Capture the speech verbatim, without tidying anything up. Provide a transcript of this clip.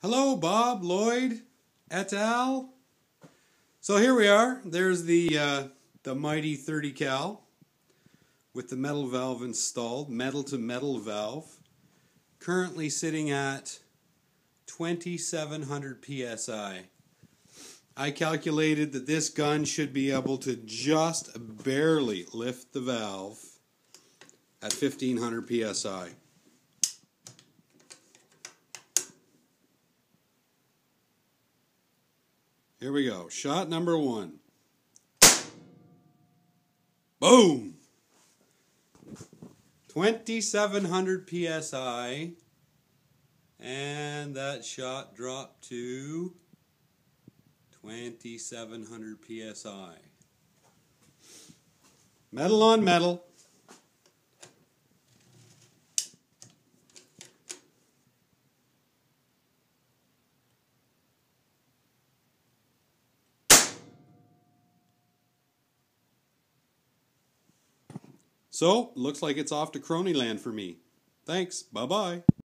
Hello, Bob, Lloyd, et al. So here we are. There's the uh, the mighty thirty cal with the metal valve installed, metal to metal valve, currently sitting at twenty-seven hundred P S I. I calculated that this gun should be able to just barely lift the valve at fifteen hundred P S I. Here we go. Shot number one. Boom! twenty-seven hundred P S I. And that shot dropped to twenty-seven hundred P S I. Metal on metal. So, looks like it's off to Cronyland for me. Thanks. Bye-bye.